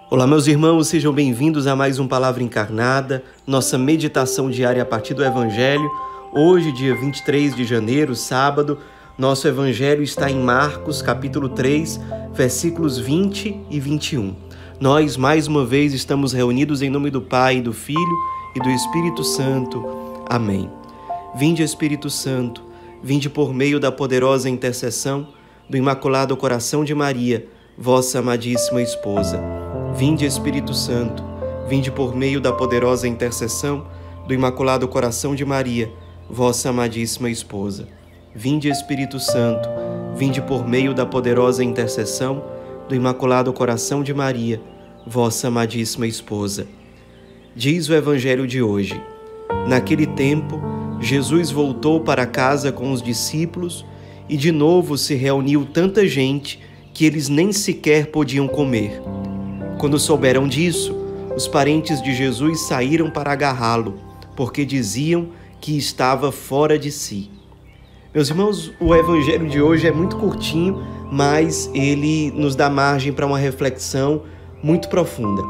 Olá, meus irmãos, sejam bem-vindos a mais um Palavra Encarnada, nossa meditação diária a partir do Evangelho. Hoje, dia 23 de janeiro, sábado, nosso Evangelho está em Marcos, capítulo 3, versículos 20 e 21. Nós, mais uma vez, estamos reunidos em nome do Pai, do Filho e do Espírito Santo. Amém. Vinde, Espírito Santo, vinde por meio da poderosa intercessão do Imaculado Coração de Maria, vossa amadíssima esposa. Vinde, Espírito Santo, vinde por meio da poderosa intercessão do Imaculado Coração de Maria, vossa amadíssima esposa. Vinde, Espírito Santo, vinde por meio da poderosa intercessão do Imaculado Coração de Maria, vossa amadíssima esposa. Diz o Evangelho de hoje: naquele tempo, Jesus voltou para casa com os discípulos e de novo se reuniu tanta gente que eles nem sequer podiam comer. Quando souberam disso, os parentes de Jesus saíram para agarrá-lo, porque diziam que estava fora de si. Meus irmãos, o Evangelho de hoje é muito curtinho, mas ele nos dá margem para uma reflexão muito profunda.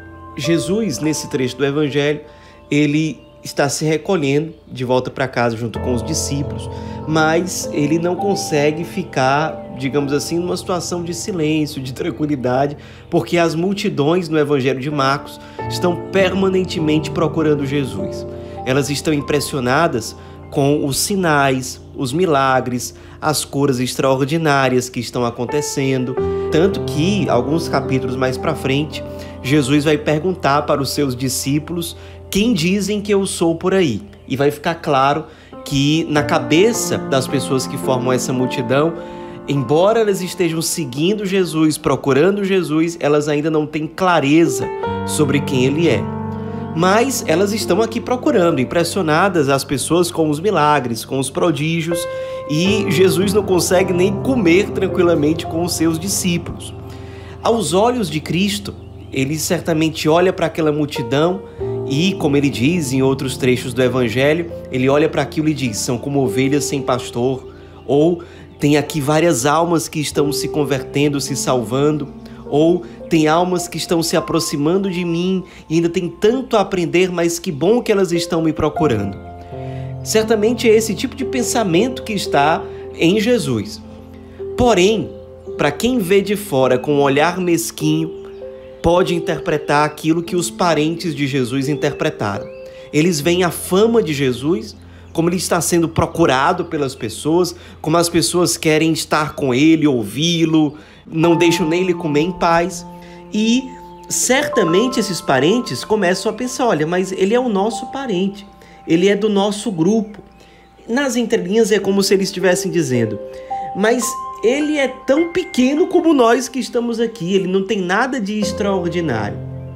Jesus, nesse trecho do Evangelho, ele está se recolhendo de volta para casa junto com os discípulos, mas ele não consegue ficar, digamos assim, numa situação de silêncio, de tranquilidade, porque as multidões no Evangelho de Marcos estão permanentemente procurando Jesus. Elas estão impressionadas com os sinais, os milagres, as curas extraordinárias que estão acontecendo, tanto que, alguns capítulos mais para frente, Jesus vai perguntar para os seus discípulos: quem dizem que eu sou por aí? E vai ficar claro que na cabeça das pessoas que formam essa multidão, embora elas estejam seguindo Jesus, procurando Jesus, elas ainda não têm clareza sobre quem ele é. Mas elas estão aqui procurando, impressionadas as pessoas com os milagres, com os prodígios, e Jesus não consegue nem comer tranquilamente com os seus discípulos. Aos olhos de Cristo, ele certamente olha para aquela multidão e, como ele diz em outros trechos do Evangelho, ele olha para aquilo e diz: são como ovelhas sem pastor, ou tem aqui várias almas que estão se convertendo, se salvando, ou tem almas que estão se aproximando de mim e ainda tem tanto a aprender, mas que bom que elas estão me procurando. Certamente é esse tipo de pensamento que está em Jesus. Porém, para quem vê de fora com um olhar mesquinho, pode interpretar aquilo que os parentes de Jesus interpretaram. Eles veem a fama de Jesus, como ele está sendo procurado pelas pessoas, como as pessoas querem estar com ele, ouvi-lo, não deixam nem ele comer em paz. E certamente esses parentes começam a pensar: olha, mas ele é o nosso parente, ele é do nosso grupo. Nas entrelinhas é como se eles estivessem dizendo: mas ele é tão pequeno como nós que estamos aqui, ele não tem nada de extraordinário.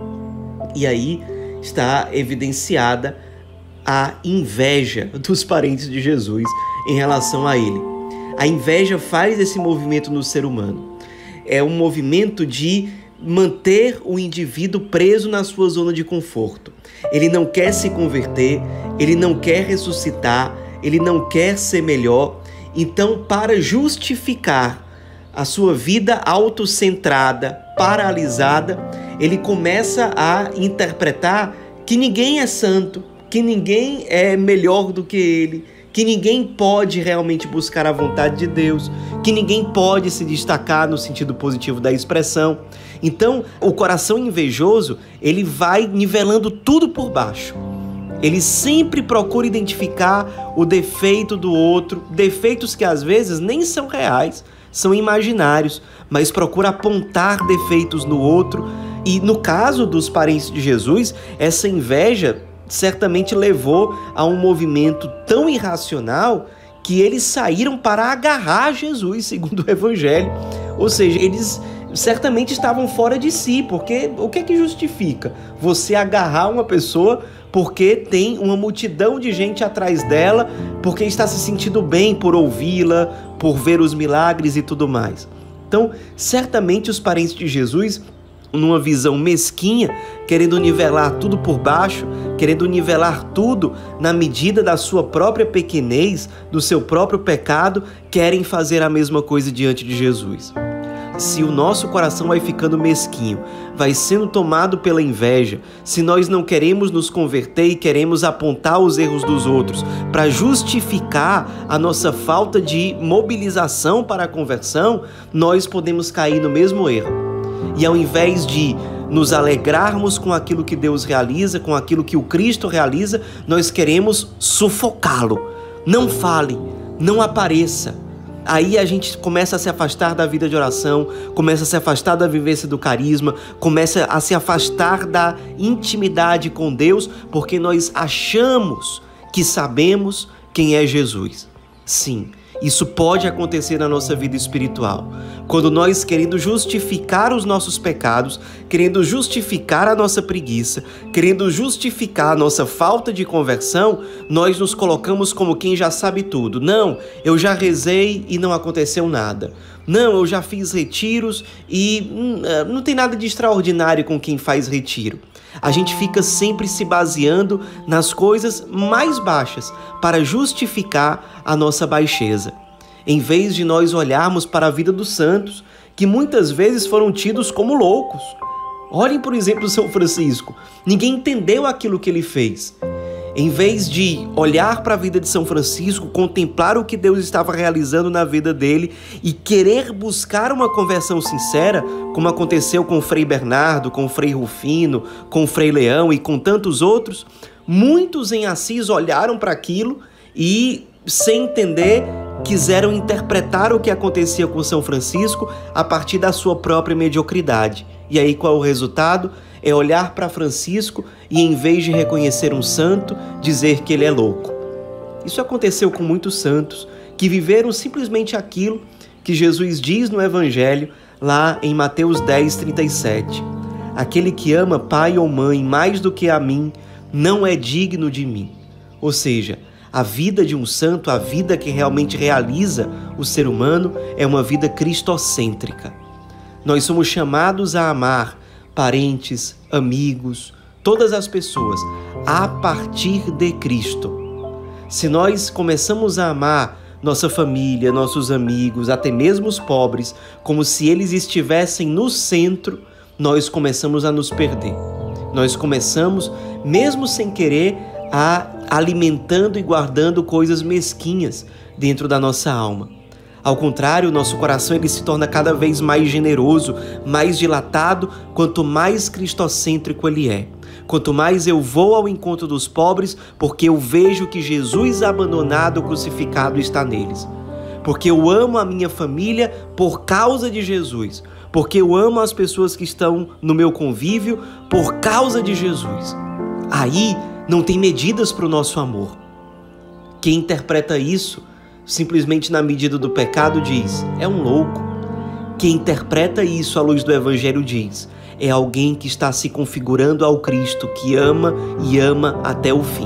E aí está evidenciada a inveja dos parentes de Jesus em relação a ele. A inveja faz esse movimento no ser humano. É um movimento de manter o indivíduo preso na sua zona de conforto. Ele não quer se converter, ele não quer ressuscitar, ele não quer ser melhor. Então, para justificar a sua vida autocentrada, paralisada, ele começa a interpretar que ninguém é santo, que ninguém é melhor do que ele, que ninguém pode realmente buscar a vontade de Deus, que ninguém pode se destacar no sentido positivo da expressão. Então, o coração invejoso, ele vai nivelando tudo por baixo. Ele sempre procura identificar o defeito do outro, defeitos que às vezes nem são reais, são imaginários, mas procura apontar defeitos no outro. E no caso dos parentes de Jesus, essa inveja certamente levou a um movimento tão irracional que eles saíram para agarrar Jesus, segundo o Evangelho. Ou seja, eles certamente estavam fora de si, porque o que é que justifica você agarrar uma pessoa porque tem uma multidão de gente atrás dela, porque está se sentindo bem por ouvi-la, por ver os milagres e tudo mais? Então, certamente os parentes de Jesus, numa visão mesquinha, querendo nivelar tudo por baixo, querendo nivelar tudo na medida da sua própria pequenez, do seu próprio pecado, querem fazer a mesma coisa diante de Jesus. se o nosso coração vai ficando mesquinho, vai sendo tomado pela inveja, se nós não queremos nos converter e queremos apontar os erros dos outros para justificar a nossa falta de mobilização para a conversão, nós podemos cair no mesmo erro. E ao invés de nos alegrarmos com aquilo que Deus realiza, com aquilo que o Cristo realiza, nós queremos sufocá-lo. Não fale, não apareça. Aí a gente começa a se afastar da vida de oração, começa a se afastar da vivência do carisma, começa a se afastar da intimidade com Deus, porque nós achamos que sabemos quem é Jesus. Sim, isso pode acontecer na nossa vida espiritual. Quando nós, querendo justificar os nossos pecados, querendo justificar a nossa preguiça, querendo justificar a nossa falta de conversão, nós nos colocamos como quem já sabe tudo. Não, eu já rezei e não aconteceu nada. Não, eu já fiz retiros e não tem nada de extraordinário com quem faz retiro. A gente fica sempre se baseando nas coisas mais baixas para justificar a nossa baixeza, em vez de nós olharmos para a vida dos santos, que muitas vezes foram tidos como loucos. Olhem, por exemplo, São Francisco. Ninguém entendeu aquilo que ele fez. Em vez de olhar para a vida de São Francisco, contemplar o que Deus estava realizando na vida dele e querer buscar uma conversão sincera, como aconteceu com o Frei Bernardo, com o Frei Rufino, com o Frei Leão e com tantos outros, muitos em Assis olharam para aquilo e, sem entender, quiseram interpretar o que acontecia com São Francisco a partir da sua própria mediocridade. E aí qual é o resultado? É olhar para Francisco e, em vez de reconhecer um santo, dizer que ele é louco. Isso aconteceu com muitos santos que viveram simplesmente aquilo que Jesus diz no Evangelho, lá em Mateus 10:37. Aquele que ama pai ou mãe mais do que a mim, não é digno de mim. Ou seja, a vida de um santo, a vida que realmente realiza o ser humano, é uma vida cristocêntrica. Nós somos chamados a amar parentes, amigos, todas as pessoas, a partir de Cristo. Se nós começamos a amar nossa família, nossos amigos, até mesmo os pobres, como se eles estivessem no centro, nós começamos a nos perder. Nós começamos, mesmo sem querer, a alimentando e guardando coisas mesquinhas dentro da nossa alma. Ao contrário, o nosso coração ele se torna cada vez mais generoso, mais dilatado, quanto mais cristocêntrico ele é. Quanto mais eu vou ao encontro dos pobres, porque eu vejo que Jesus abandonado, crucificado, está neles. Porque eu amo a minha família por causa de Jesus. Porque eu amo as pessoas que estão no meu convívio por causa de Jesus. Aí não tem medidas para o nosso amor. Quem interpreta isso simplesmente na medida do pecado diz, é um louco. Quem interpreta isso à luz do Evangelho diz, é alguém que está se configurando ao Cristo, que ama e ama até o fim.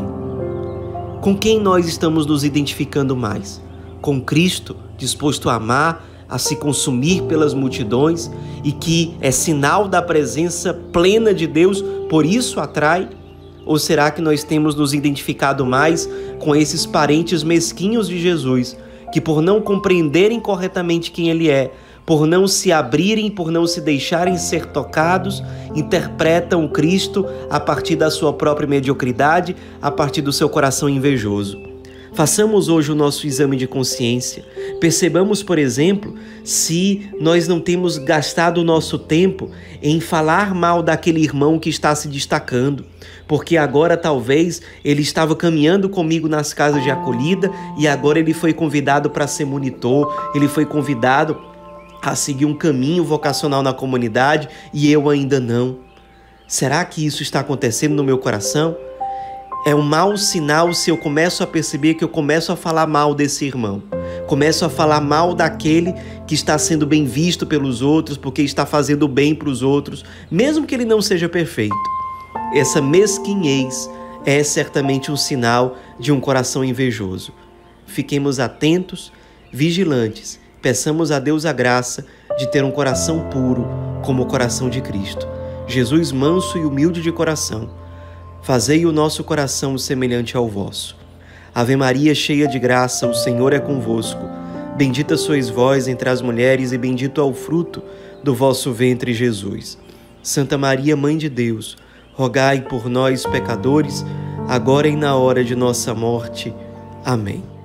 Com quem nós estamos nos identificando mais? Com Cristo, disposto a amar, a se consumir pelas multidões e que é sinal da presença plena de Deus, por isso atrai? Ou será que nós temos nos identificado mais com esses parentes mesquinhos de Jesus, que por não compreenderem corretamente quem Ele é, por não se abrirem, por não se deixarem ser tocados, interpretam Cristo a partir da sua própria mediocridade, a partir do seu coração invejoso? Façamos hoje o nosso exame de consciência. Percebamos, por exemplo, se nós não temos gastado o nosso tempo em falar mal daquele irmão que está se destacando, porque agora talvez ele estava caminhando comigo nas casas de acolhida e agora ele foi convidado para ser monitor, ele foi convidado a seguir um caminho vocacional na comunidade e eu ainda não. Será que isso está acontecendo no meu coração? É um mau sinal se eu começo a perceber que eu começo a falar mal desse irmão. Começo a falar mal daquele que está sendo bem visto pelos outros, porque está fazendo bem para os outros, mesmo que ele não seja perfeito. Essa mesquinhez é certamente um sinal de um coração invejoso. Fiquemos atentos, vigilantes. Peçamos a Deus a graça de ter um coração puro como o coração de Cristo. Jesus manso e humilde de coração, fazei o nosso coração semelhante ao vosso. Ave Maria, cheia de graça, o Senhor é convosco. Bendita sois vós entre as mulheres e bendito é o fruto do vosso ventre, Jesus. Santa Maria, Mãe de Deus, rogai por nós, pecadores, agora e na hora de nossa morte. Amém.